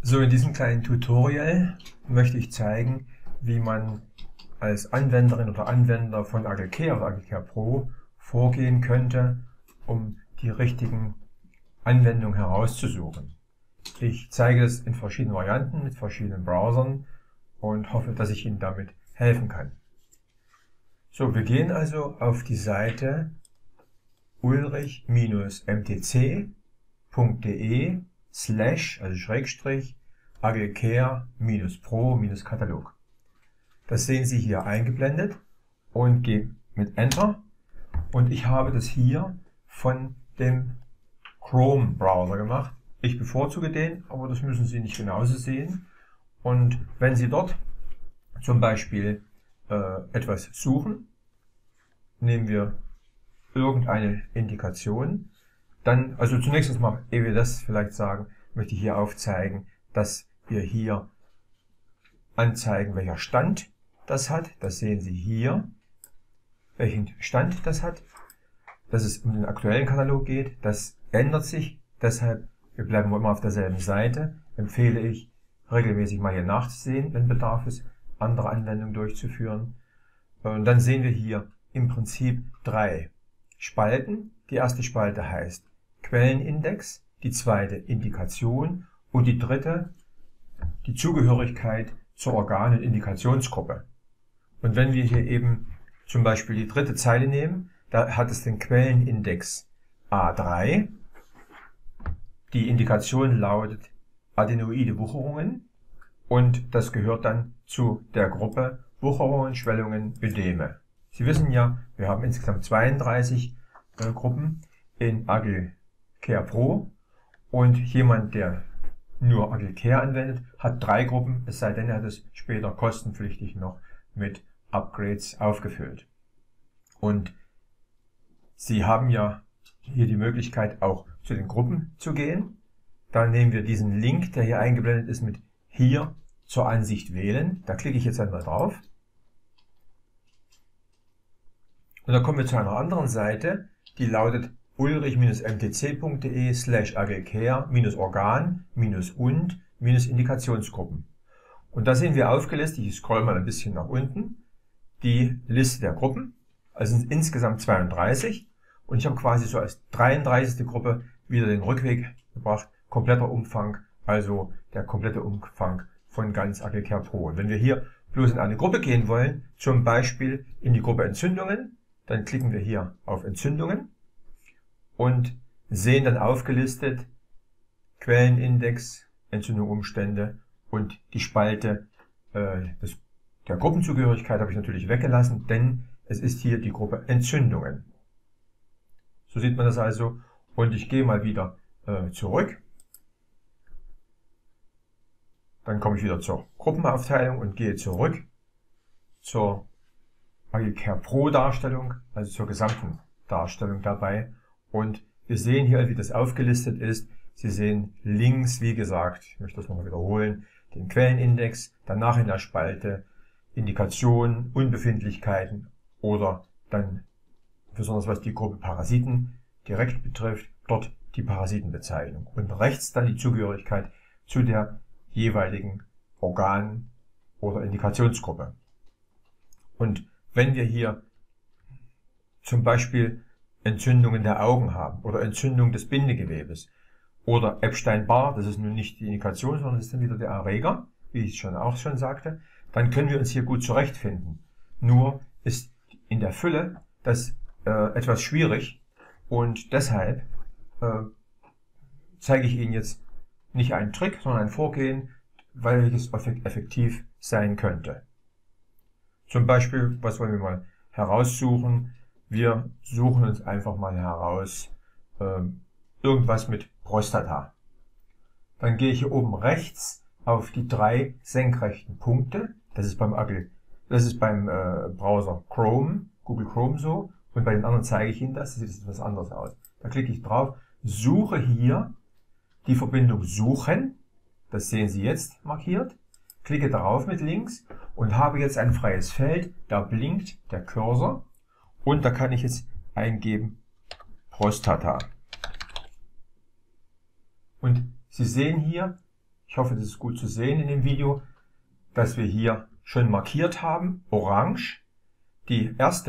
So, in diesem kleinen Tutorial möchte ich zeigen, wie man als Anwenderin oder Anwender von AgriCare oder AgriCare Pro vorgehen könnte, um die richtigen Anwendungen herauszusuchen. Ich zeige es in verschiedenen Varianten mit verschiedenen Browsern und hoffe, dass ich Ihnen damit helfen kann. So, wir gehen also auf die Seite ulrich-mtc.de / AgriCare-Pro-Katalog. Das sehen Sie hier eingeblendet und gehen mit Enter. Und ich habe das hier von dem Chrome Browser gemacht. Ich bevorzuge den, aber das müssen Sie nicht genauso sehen. Und wenn Sie dort zum Beispiel etwas suchen, nehmen wir irgendeine Indikation, dann, also zunächst einmal, ehe wir das vielleicht sagen, möchte ich hier aufzeigen, dass wir hier anzeigen, welcher Stand das hat. Das sehen Sie hier, welchen Stand das hat, dass es um den aktuellen Katalog geht. Das ändert sich, deshalb, wir bleiben immer auf derselben Seite, empfehle ich, regelmäßig mal hier nachzusehen, wenn Bedarf ist, andere Anwendungen durchzuführen. Und dann sehen wir hier im Prinzip 3 Spalten. Die erste Spalte heißt Quellenindex, die zweite Indikation und die dritte die Zugehörigkeit zur Organ- und Indikationsgruppe. Und wenn wir hier eben zum Beispiel die dritte Zeile nehmen, da hat es den Quellenindex A3. Die Indikation lautet adenoide Wucherungen und das gehört dann zu der Gruppe Wucherungen, Schwellungen, Ödeme. Sie wissen ja, wir haben insgesamt 32 Gruppen in AgriCare Pro und jemand, der nur AgriCare anwendet, hat 3 Gruppen, es sei denn, er hat es später kostenpflichtig noch mit Upgrades aufgefüllt. Und Sie haben ja hier die Möglichkeit, auch zu den Gruppen zu gehen. Da nehmen wir diesen Link, der hier eingeblendet ist, mit hier zur Ansicht wählen. Da klicke ich jetzt einmal drauf. Und dann kommen wir zu einer anderen Seite, die lautet ulrich-mtc.de / AgriCare-Organ-und-Indikationsgruppen. Und da sehen wir aufgelistet, ich scroll mal ein bisschen nach unten, die Liste der Gruppen. Also sind insgesamt 32 und ich habe quasi so als 33. Gruppe wieder den Rückweg gebracht, kompletter Umfang, also der komplette Umfang von ganz AgriCare Pro. Und wenn wir hier bloß in eine Gruppe gehen wollen, zum Beispiel in die Gruppe Entzündungen, dann klicken wir hier auf Entzündungen und sehen dann aufgelistet Quellenindex, Entzündung, Umstände und die Spalte der Gruppenzugehörigkeit habe ich natürlich weggelassen, denn es ist hier die Gruppe Entzündungen. So sieht man das also und ich gehe mal wieder zurück. Dann komme ich wieder zur Gruppenaufteilung und gehe zurück zur AgriCare Pro Darstellung, also zur gesamten Darstellung dabei. Und wir sehen hier, wie das aufgelistet ist. Sie sehen links, wie gesagt, ich möchte das nochmal wiederholen, den Quellenindex, danach in der Spalte Indikationen, Unbefindlichkeiten oder dann, besonders was die Gruppe Parasiten direkt betrifft, dort die Parasitenbezeichnung. Und rechts dann die Zugehörigkeit zu der jeweiligen Organ- oder Indikationsgruppe. Und wenn wir hier zum Beispiel Entzündungen der Augen haben oder Entzündung des Bindegewebes oder Epstein-Barr, das ist nun nicht die Indikation, sondern das ist dann wieder der Erreger, wie ich auch schon sagte, dann können wir uns hier gut zurechtfinden. Nur ist in der Fülle das etwas schwierig und deshalb zeige ich Ihnen jetzt nicht einen Trick, sondern ein Vorgehen, welches effektiv sein könnte. Zum Beispiel, was wollen wir mal heraussuchen? Wir suchen uns einfach mal heraus irgendwas mit Prostata. Dann gehe ich hier oben rechts auf die 3 senkrechten Punkte. Das ist beim Browser Chrome, Google Chrome so. Und bei den anderen zeige ich Ihnen das. Das sieht etwas anders aus. Da klicke ich drauf, suche hier die Verbindung Suchen. Das sehen Sie jetzt markiert. Klicke darauf mit links und habe jetzt ein freies Feld. Da blinkt der Cursor und da kann ich jetzt eingeben Prostata. Und Sie sehen hier, Ich hoffe, das ist gut zu sehen in dem Video, dass wir hier schon markiert haben, orange, das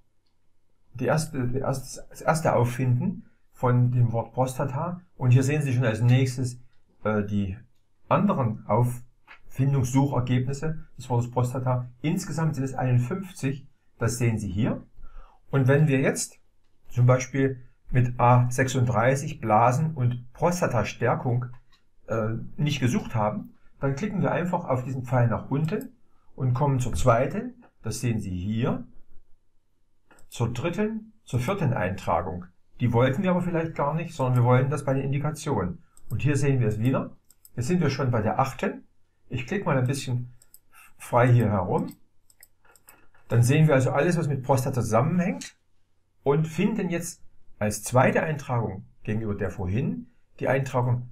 erste Auffinden von dem Wort Prostata. Und hier sehen Sie schon als nächstes die anderen Auffindungssuchergebnisse des Wortes Prostata. Insgesamt sind es 51, das sehen Sie hier. Und wenn wir jetzt zum Beispiel mit A36 Blasen und Prostatastärkung nicht gesucht haben, dann klicken wir einfach auf diesen Pfeil nach unten und kommen zur zweiten, das sehen Sie hier, zur dritten, zur vierten Eintragung. Die wollten wir aber vielleicht gar nicht, sondern wir wollen das bei den Indikationen. Und hier sehen wir es wieder. Jetzt sind wir schon bei der achten. Ich klicke mal ein bisschen frei hier herum. Dann sehen wir also alles, was mit Prostata zusammenhängt und finden jetzt als zweite Eintragung gegenüber der vorhin die Eintragung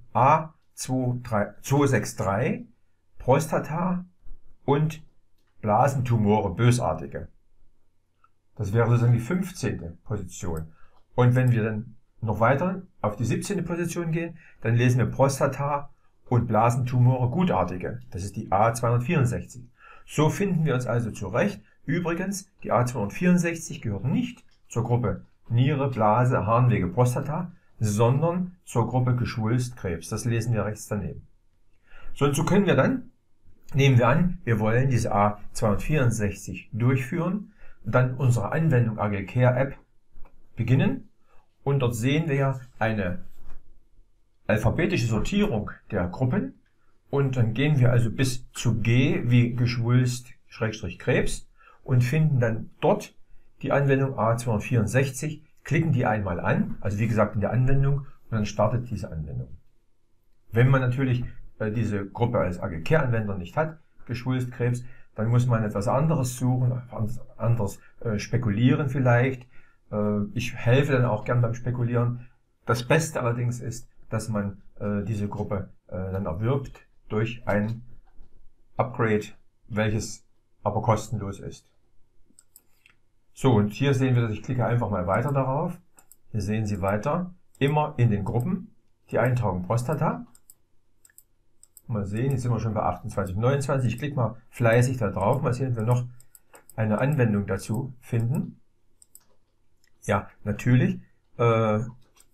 A263 Prostata und Blasentumore, bösartige. Das wäre sozusagen die 15. Position. Und wenn wir dann noch weiter auf die 17. Position gehen, dann lesen wir Prostata und Blasentumore, gutartige. Das ist die A264. So finden wir uns also zurecht. Übrigens, die A264 gehört nicht zur Gruppe Niere, Blase, Harnwege, Prostata, sondern zur Gruppe Geschwulst, Krebs. Das lesen wir rechts daneben. So, und so können wir dann, nehmen wir an, wir wollen diese A264 durchführen, dann unsere Anwendung Agile Care App beginnen. Und dort sehen wir ja eine alphabetische Sortierung der Gruppen. Und dann gehen wir also bis zu G wie Geschwulst, Krebs und finden dann dort die Anwendung A264, klicken die einmal an, also wie gesagt in der Anwendung, und dann startet diese Anwendung. Wenn man natürlich diese Gruppe als Agile Care Anwender nicht hat, Geschwulst, Krebs, dann muss man etwas anderes suchen, anderes spekulieren vielleicht. Ich helfe dann auch gern beim Spekulieren. Das Beste allerdings ist, dass man diese Gruppe dann erwirbt durch ein Upgrade, welches aber kostenlos ist. So, und hier sehen wir, dass ich klicke einfach mal weiter darauf. Hier sehen Sie weiter, immer in den Gruppen, die Eintragung Prostata. Mal sehen, jetzt sind wir schon bei 28, 29. Ich klicke mal fleißig da drauf. Mal sehen, ob wir noch eine Anwendung dazu finden. Ja, natürlich. Kleinen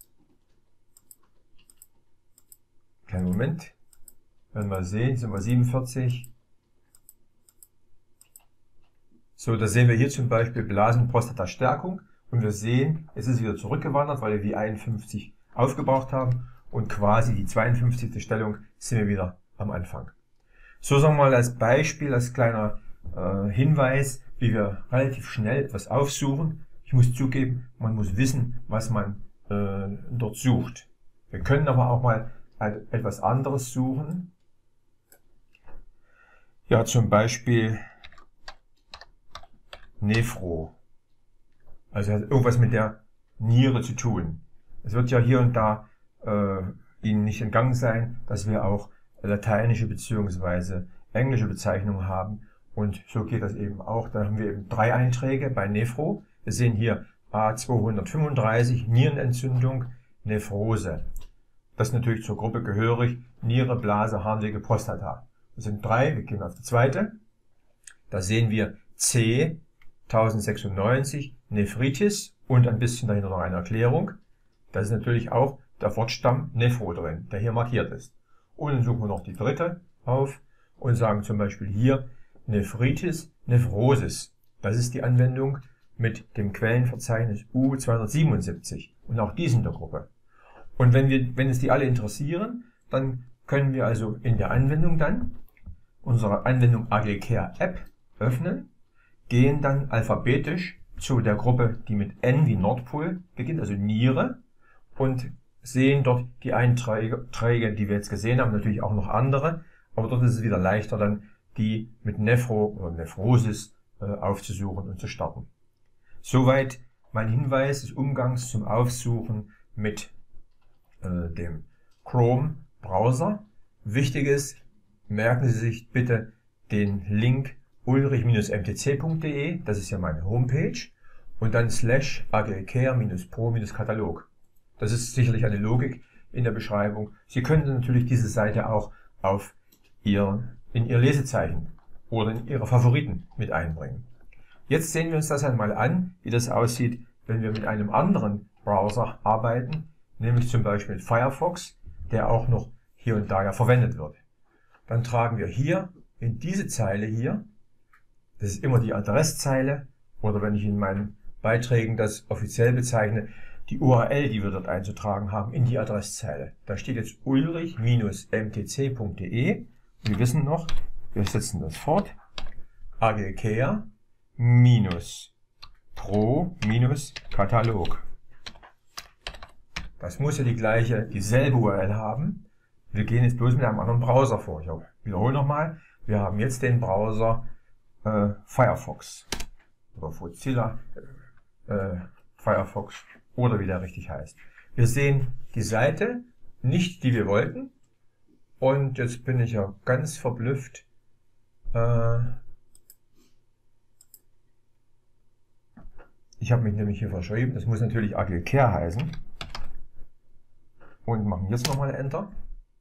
Moment. Wenn wir sehen, sind wir 47. So, da sehen wir hier zum Beispiel Blasen-Prostata-Stärkung. Und wir sehen, es ist wieder zurückgewandert, weil wir die 51 aufgebraucht haben. Und quasi die 52. Stellung sind wir wieder am Anfang. So, sagen wir mal als Beispiel, als kleiner Hinweis, wie wir relativ schnell etwas aufsuchen. Ich muss zugeben, man muss wissen, was man dort sucht. Wir können aber auch mal etwas anderes suchen. Ja, zum Beispiel Nephro. Also hat irgendwas mit der Niere zu tun. Es wird ja hier und da Ihnen nicht entgangen sein, dass wir auch lateinische bzw. englische Bezeichnungen haben. Und so geht das eben auch. Da haben wir eben 3 Einträge bei Nephro. Wir sehen hier A235, Nierenentzündung, Nephrose. Das ist natürlich zur Gruppe gehörig, Niere, Blase, Harnwege, Prostata. Das sind 3, wir gehen auf die zweite. Da sehen wir C, 1096, Nephritis und ein bisschen dahinter noch eine Erklärung. Da ist natürlich auch der Wortstamm Nephro drin, der hier markiert ist. Und dann suchen wir noch die dritte auf und sagen zum Beispiel hier Nephritis, Nephrosis. Das ist die Anwendung mit dem Quellenverzeichnis U277 und auch die sind der Gruppe. Und wenn es die alle interessieren, dann können wir also in der Anwendung dann unsere Anwendung Agile Care App öffnen, gehen dann alphabetisch zu der Gruppe, die mit N wie Nordpol beginnt, also Niere, und sehen dort die Einträge, die wir jetzt gesehen haben, natürlich auch noch andere, aber dort ist es wieder leichter dann, die mit Nephro oder Nephrosis aufzusuchen und zu starten. Soweit mein Hinweis des Umgangs zum Aufsuchen mit dem Chrome-Browser. Wichtig ist, merken Sie sich bitte den Link ulrich-mtc.de, das ist ja meine Homepage, und dann /agilecare-pro-Katalog. Das ist sicherlich eine Logik in der Beschreibung. Sie können natürlich diese Seite auch in Ihr Lesezeichen oder in Ihre Favoriten mit einbringen. Jetzt sehen wir uns das einmal an, wie das aussieht, wenn wir mit einem anderen Browser arbeiten, nämlich zum Beispiel mit Firefox, der auch noch hier und da ja verwendet wird. Dann tragen wir hier in diese Zeile hier, das ist immer die Adresszeile, oder wenn ich in meinen Beiträgen das offiziell bezeichne, die URL, die wir dort einzutragen haben, in die Adresszeile. Da steht jetzt ulrich-mtc.de. Wir wissen noch, wir setzen das fort. agilcare-pro-katalog. Das muss ja dieselbe URL haben. Wir gehen jetzt bloß mit einem anderen Browser vor. Ich wiederhole nochmal. Wir haben jetzt den Browser Firefox oder Mozilla Firefox oder wie der richtig heißt. Wir sehen die Seite, nicht die wir wollten. Und jetzt bin ich ja ganz verblüfft. Ich habe mich nämlich hier verschrieben. Das muss natürlich agilcare heißen. Und machen jetzt nochmal Enter.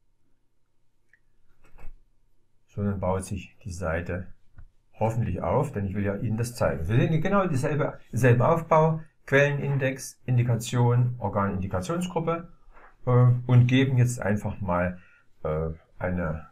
So, dann baut sich die Seite hoffentlich auf, denn ich will ja Ihnen das zeigen. Wir sehen genau denselben Aufbau, Quellenindex, Indikation, Organindikationsgruppe und geben jetzt einfach mal eine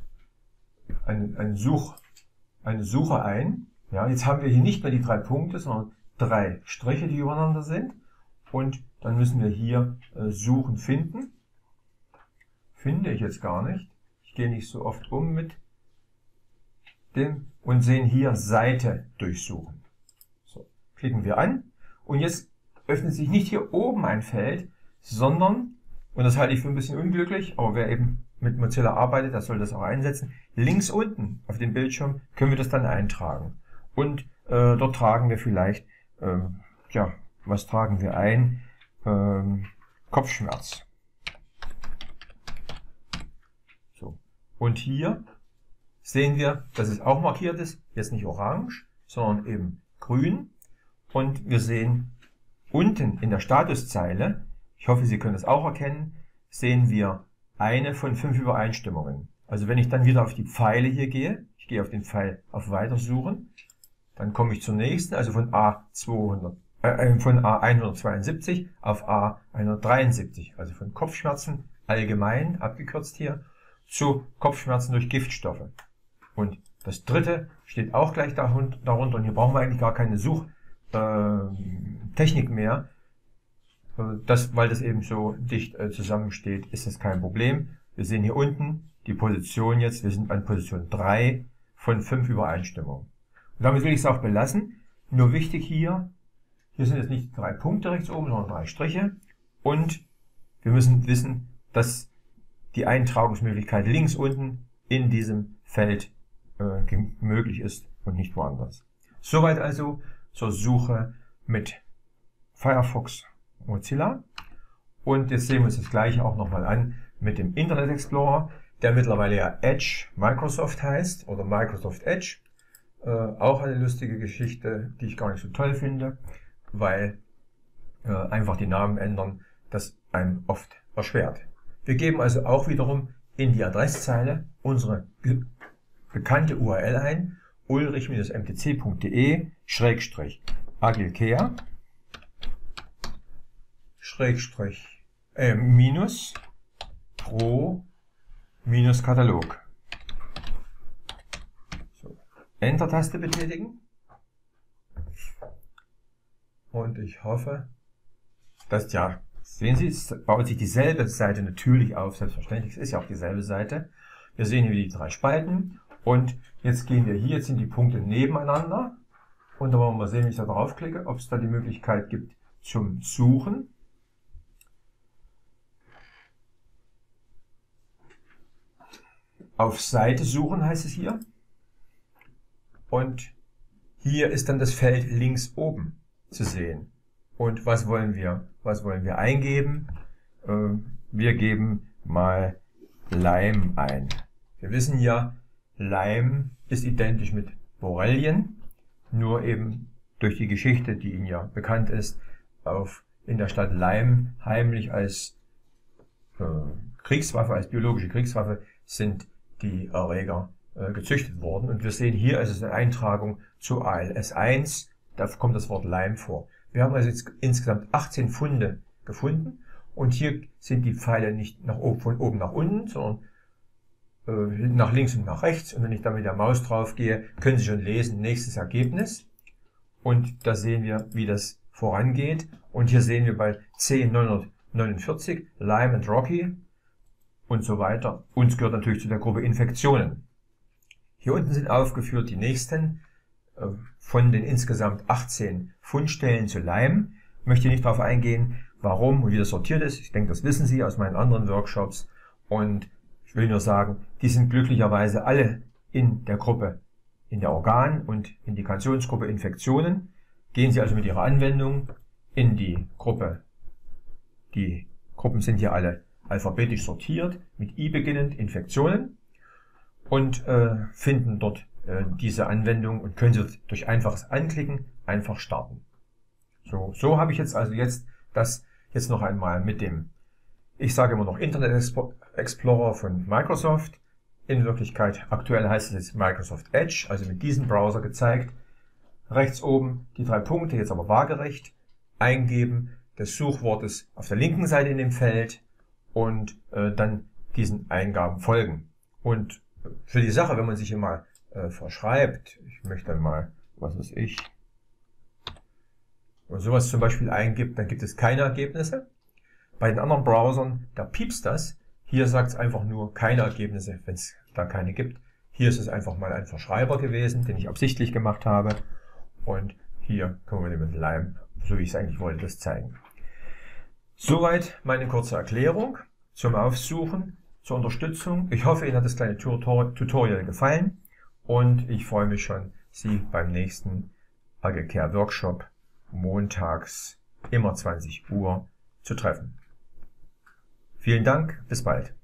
Suche ein. Ja, jetzt haben wir hier nicht mehr die 3 Punkte, sondern 3 Striche, die übereinander sind. Und dann müssen wir hier Suchen finden. Finde ich jetzt gar nicht. Ich gehe nicht so oft um mit dem und sehen hier Seite durchsuchen. So, klicken wir an und jetzt öffnet sich nicht hier oben ein Feld, sondern, und das halte ich für ein bisschen unglücklich, aber wer eben mit Mozilla arbeitet, der soll das auch einsetzen, links unten auf dem Bildschirm können wir das dann eintragen. Und dort tragen wir vielleicht, was tragen wir ein? Kopfschmerz. So. Und hier sehen wir, dass es auch markiert ist, jetzt nicht orange, sondern eben grün. Und wir sehen unten in der Statuszeile, ich hoffe, Sie können es auch erkennen, sehen wir eine von 5 Übereinstimmungen. Also wenn ich dann wieder auf die Pfeile hier gehe, ich gehe auf den Pfeil auf Weitersuchen, dann komme ich zur nächsten, also von A172 auf A173, also von Kopfschmerzen allgemein, abgekürzt hier, zu Kopfschmerzen durch Giftstoffe. Und das dritte steht auch gleich darunter und hier brauchen wir eigentlich gar keine Suchtechnik mehr. Weil das eben so dicht zusammensteht, ist das kein Problem. Wir sehen hier unten die Position jetzt, wir sind an Position 3 von 5 Übereinstimmungen. Und damit will ich es auch belassen. Nur wichtig hier sind jetzt nicht 3 Punkte rechts oben, sondern 3 Striche. Und wir müssen wissen, dass die Eintragungsmöglichkeit links unten in diesem Feld möglich ist und nicht woanders. Soweit also zur Suche mit Firefox Mozilla. Und jetzt sehen wir uns das gleiche auch nochmal an mit dem Internet Explorer, der mittlerweile ja Edge Microsoft heißt oder Microsoft Edge. Auch eine lustige Geschichte, die ich gar nicht so toll finde, weil einfach die Namen ändern, das einem oft erschwert. Wir geben also auch wiederum in die Adresszeile unsere bekannte URL ein, ulrich-mtc.de/agilcare pro-katalog. So. Enter-Taste betätigen. Und ich hoffe, dass, ja, sehen Sie, es baut sich dieselbe Seite natürlich auf, selbstverständlich, es ist ja auch dieselbe Seite. Wir sehen hier die 3 Spalten und jetzt gehen wir hier, jetzt sind die Punkte nebeneinander und da wollen wir mal sehen, wenn ich da draufklicke, ob es da die Möglichkeit gibt zum Suchen. Auf Seite suchen heißt es hier und hier ist dann das Feld links oben zu sehen. Und was wollen wir eingeben? Wir geben mal Leim ein. Wir wissen ja, Leim ist identisch mit Borrelien, nur eben durch die Geschichte, die Ihnen ja bekannt ist, in der Stadt Leim heimlich als Kriegswaffe, als biologische Kriegswaffe sind die Erreger gezüchtet wurden. Und wir sehen hier, es ist eine Eintragung zu ALS1, da kommt das Wort Lyme vor. Wir haben also jetzt insgesamt 18 Funde gefunden und hier sind die Pfeile nicht von oben nach unten, sondern nach links und nach rechts. Und wenn ich da mit der Maus drauf gehe, können Sie schon lesen, nächstes Ergebnis. Und da sehen wir, wie das vorangeht. Und hier sehen wir bei C949, Lyme und Rocky und so weiter. Uns gehört natürlich zu der Gruppe Infektionen. Hier unten sind aufgeführt die nächsten von den insgesamt 18 Fundstellen zu Lyme. Ich möchte nicht darauf eingehen, warum und wie das sortiert ist. Ich denke, das wissen Sie aus meinen anderen Workshops. Und ich will nur sagen, die sind glücklicherweise alle in der Gruppe, in der Organ- und Indikationsgruppe Infektionen. Gehen Sie also mit Ihrer Anwendung in die Gruppe. Die Gruppen sind hier alle alphabetisch sortiert, mit I beginnend, Infektionen, und finden dort diese Anwendung und können Sie durch einfaches Anklicken einfach starten. So habe ich jetzt das noch einmal mit dem, ich sage immer noch Internet Explorer von Microsoft. In Wirklichkeit, aktuell heißt es jetzt Microsoft Edge, also mit diesem Browser gezeigt. Rechts oben die 3 Punkte, jetzt aber waagerecht, Eingeben des Suchwortes auf der linken Seite in dem Feld und dann diesen Eingaben folgen. Und für die Sache, wenn man sich hier mal verschreibt, ich möchte dann mal, was weiß ich, und sowas zum Beispiel eingibt, dann gibt es keine Ergebnisse. Bei den anderen Browsern, da piepst das. Hier sagt es einfach nur keine Ergebnisse, wenn es da keine gibt. Hier ist es einfach mal ein Verschreiber gewesen, den ich absichtlich gemacht habe. Und hier können wir mit Lyme, so wie ich es eigentlich wollte, das zeigen. Soweit meine kurze Erklärung zum Aufsuchen, zur Unterstützung. Ich hoffe, Ihnen hat das kleine Tutorial gefallen und ich freue mich schon, Sie beim nächsten AlgaCare Workshop montags immer 20 Uhr zu treffen. Vielen Dank, bis bald.